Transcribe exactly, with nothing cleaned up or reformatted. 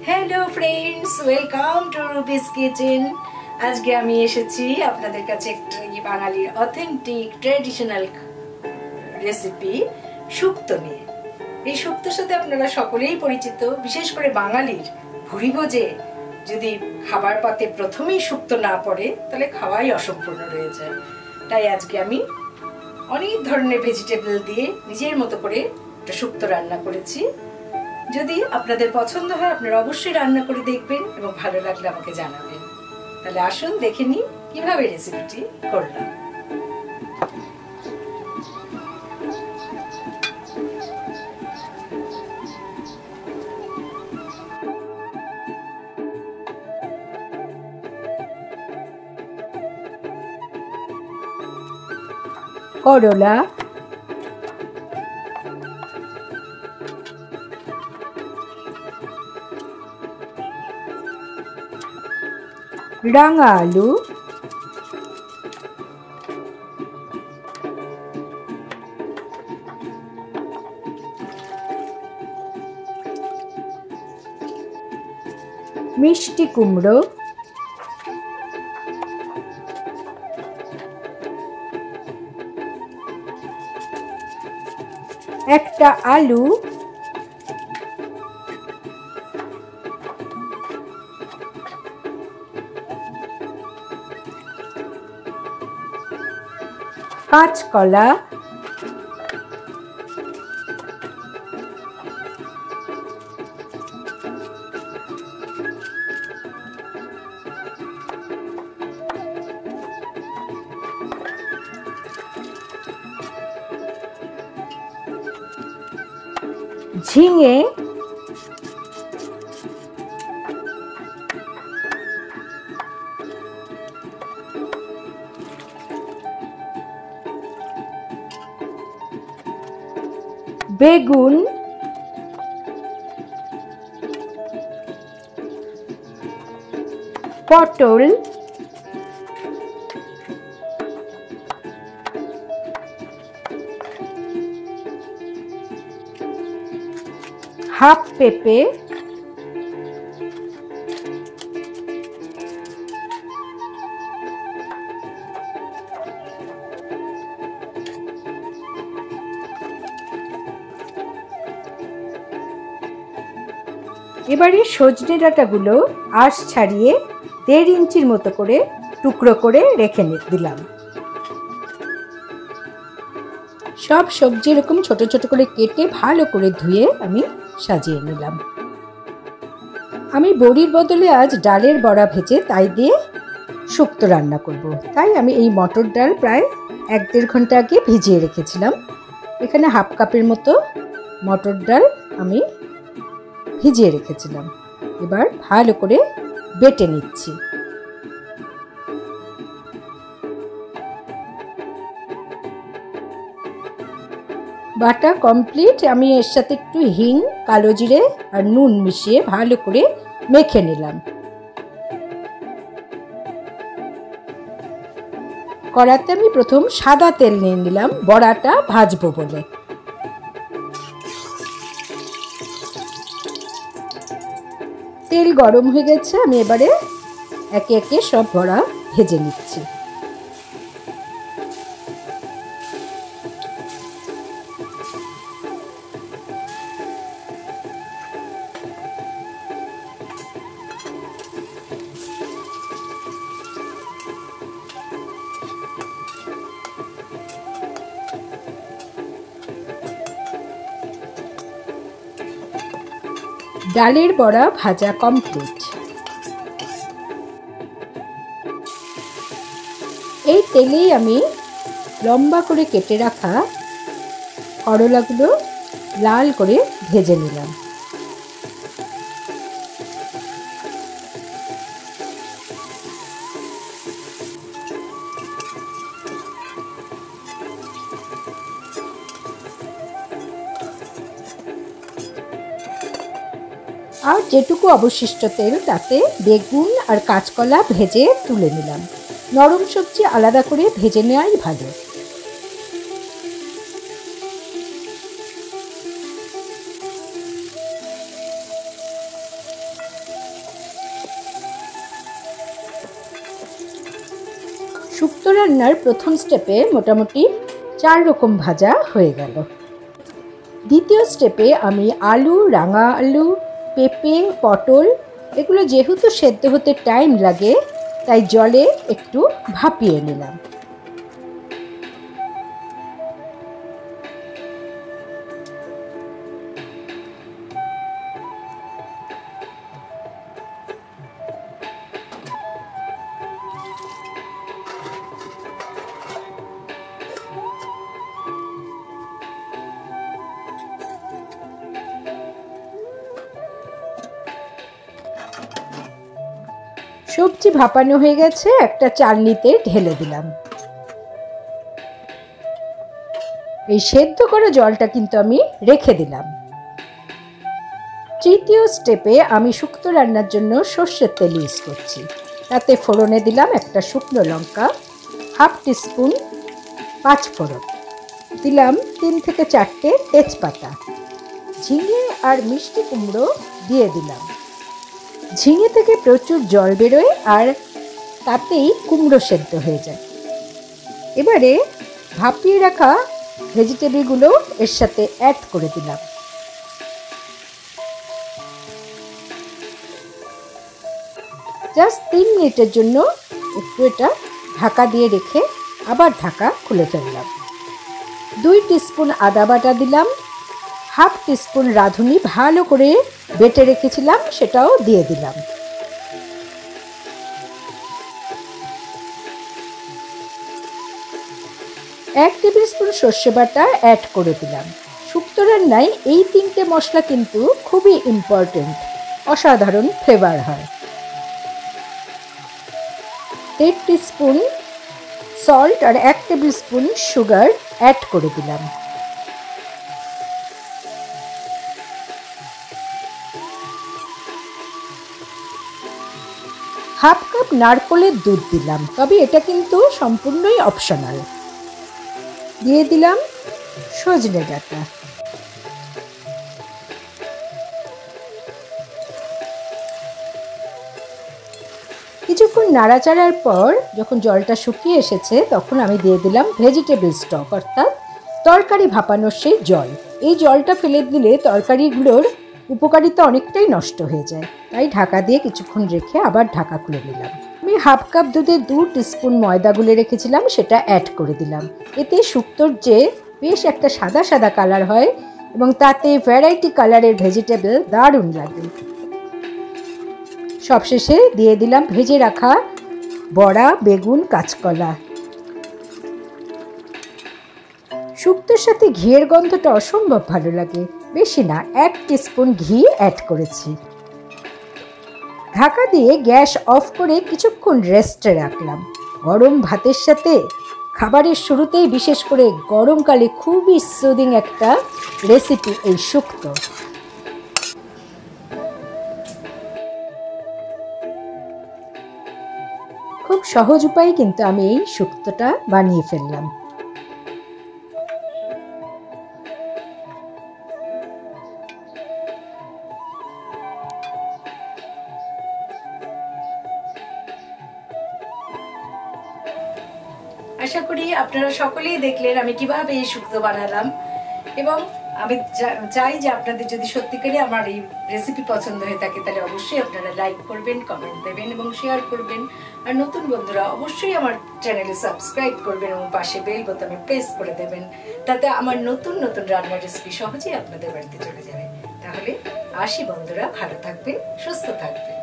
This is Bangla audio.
Hello friends, welcome to Ruby's kitchen. আজকে আমি এসেছি আপনাদের কাছে একটা বাঙালির অথেন্টিক ট্র্যাডিশনাল রেসিপি শুক্তো নিয়ে। এই শুক্তোর সাথে আপনারা সকলেই পরিচিত, বিশেষ করে বাঙালির ভুরিভোজে যদি খাবার পাতে প্রথমেই শুক্তো না পড়ে তাহলে খাওয়াই অসম্পূর্ণ রয়ে যায়। তাই আজকে আমি অনেক ধরনের ভেজিটেবল দিয়ে নিজের মতো করে একটা শুক্তো রান্না করেছি। যদি আপনাদের পছন্দ হয় আপনারা অবশ্যই রান্না করে দেখবেন এবং ভালো লাগলে আমাকে জানাবেন। তাহলে আসুন দেখে নিই কিভাবে রেসিপিটি করলাম। করলা, রাঙা আলু, মিষ্টি কুমড়ো, একটা আলু, কাঁচকলা, ঝিঙে, বেগুন, পটল, হাফ পেঁপে, এবারে সজনে ডাঁটাগুলো আঁশ ছাড়িয়ে দেড় ইঞ্চির মতো করে টুকরো করে রেখে দিলাম। সব সবজি এরকম ছোট ছোট করে কেটে ভালো করে ধুয়ে আমি সাজিয়ে নিলাম। আমি বড়ির বদলে আজ ডালের বড়া ভেজে তাই দিয়ে শুক্তো রান্না করব। তাই আমি এই মটর ডাল প্রায় এক দেড় ঘন্টা আগে ভিজিয়ে রেখেছিলাম। এখানে হাফ কাপের মতো মটর ডাল আমি ভিজিয়ে রেখেছিলাম। এবার ভালো করে বেটে নিচ্ছি। বাটা কমপ্লিট। আমি এর সাথে একটু হিং, কালো জিরে আর নুন মিশিয়ে ভালো করে মেখে নিলাম। কড়াতে আমি প্রথম সাদা তেল নিয়ে নিলাম বড়াটা ভাজবো বলে। তেল গরম হয়ে গেছে, আমি এবারে একে একে সব বড়া ভেজে নিচ্ছি। ডালের বড়া ভাজা কমপ্লিট। এই তেলেই আমি লম্বা করে কেটে রাখা করলাগুলো লাল করে ভেজে নিলাম। আর যেটুকু অবশিষ্ট তেল তাতে বেগুন আর কাঁচকলা ভেজে তুলে নিলাম। নরম সবজি আলাদা করে ভেজে নেওয়াই ভালো। শুক্তো রান্নার প্রথম স্টেপে মোটামুটি চার রকম ভাজা হয়ে গেল। দ্বিতীয় স্টেপে আমি আলু, রাঙা আলু, পেঁপে, পটল এগুলো যেহেতু সেদ্ধ হতে টাইম লাগে তাই জলে একটু ভাপিয়ে নিলাম। সবজি ভাপানো হয়ে গেছে, একটা চালনিতে ঢেলে দিলাম। এই সেদ্ধ করা জলটা কিন্তু আমি রেখে দিলাম। তৃতীয় স্টেপে আমি শুক্তো রান্নার জন্য সর্ষের তেল ইউজ করছি। তাতে ফোড়নে দিলাম একটা শুকনো লঙ্কা, হাফ টিস্পুন পাঁচ ফোড়ন, দিলাম তিন থেকে চারটে তেজপাতা, ঝিঙে আর মিষ্টি কুমড়ো দিয়ে দিলাম। ঝিঙে থেকে প্রচুর জল বেরোয় আর তাতেই কুমড়ো সেদ্ধ হয়ে যায়। এবারে ভাপিয়ে রাখা ভেজিটেবলগুলো এর সাথে অ্যাড করে দিলাম। জাস্ট তিন মিনিটের জন্য একটু এটা ঢাকা দিয়ে রেখে আবার ঢাকা খুলে ফেললাম। দুই টিস্পুন আদা বাটা দিলাম, হাফ টিস্পুন রাঁধুনি ভালো করে বেটে রেখেছিলাম সেটাও দিয়ে দিলাম। এক টেবিল স্পুন সর্ষে বাটা অ্যাড করে দিলাম। শুক্তো রান্নায় এই তিনটে মশলা কিন্তু খুবই ইম্পর্টেন্ট, অসাধারণ ফ্লেভার হয়। দেড় টিস্পুন সল্ট আর এক টেবিল স্পুন সুগার অ্যাড করে দিলাম। হাফ কাপ নারকেলের দুধ দিলাম, তবে এটা কিন্তু সম্পূর্ণই অপশনাল। দিয়ে দিলাম সজনে ডাঁটা। কিছুক্ষণ নাড়াচাড়ার পর যখন জলটা শুকিয়ে এসেছে তখন আমি দিয়ে দিলাম ভেজিটেবল স্টক, অর্থাৎ তরকারি ভাপানোর সেই জল। এই জলটা ফেলে দিলে তরকারিগুলোর উপকারিতা অনেকটাই নষ্ট হয়ে যায়, তাই ঢাকা দিয়ে কিছুক্ষণ রেখে আবার ঢাকা খুলে নিলাম। আমি হাফ কাপ দুধে দু টিস্পুন ময়দা গুলে রেখেছিলাম সেটা অ্যাড করে দিলাম। এতে শুক্তোর যে বেশ একটা সাদা সাদা কালার হয় এবং তাতে ভ্যারাইটি কালারের ভেজিটেবল দারুণ লাগে। সবশেষে দিয়ে দিলাম ভেজে রাখা বড়া, বেগুন, কাঁচকলা। শুক্তোর সাথে ঘিয়ের গন্ধটা অসম্ভব ভালো লাগে। বেশি না, এক টিস্পুন ঘি অ্যাড করেছি। ঢাকা দিয়ে গ্যাস অফ করে কিছুক্ষণ রেস্টে রাখলাম। গরম ভাতের সাথে খাবারের শুরুতেই, বিশেষ করে গরমকালে খুবই সুদিং একটা রেসিপি এই শুক্তো। খুব সহজ উপায়ে কিন্তু আমি এই শুক্তোটা বানিয়ে ফেললাম। আশা করি আপনারা সকলেই দেখলেন আমি কিভাবে এই শুক্তো বানালাম, এবং আমি চাই যে আপনাদের যদি সত্যিকারই আমার এই রেসিপি পছন্দ হয়ে থাকে তাহলে অবশ্যই আপনারা লাইক করবেন, কমেন্ট দেবেন এবং শেয়ার করবেন। আর নতুন বন্ধুরা অবশ্যই আমার চ্যানেলে সাবস্ক্রাইব করবেন এবং পাশে বেল বোতামে প্রেস করে দেবেন, তাতে আমার নতুন নতুন রান্নার রেসিপি সহজেই আপনাদের বাড়িতে চলে যাবে। তাহলে আসি বন্ধুরা, ভালো থাকবেন, সুস্থ থাকবেন।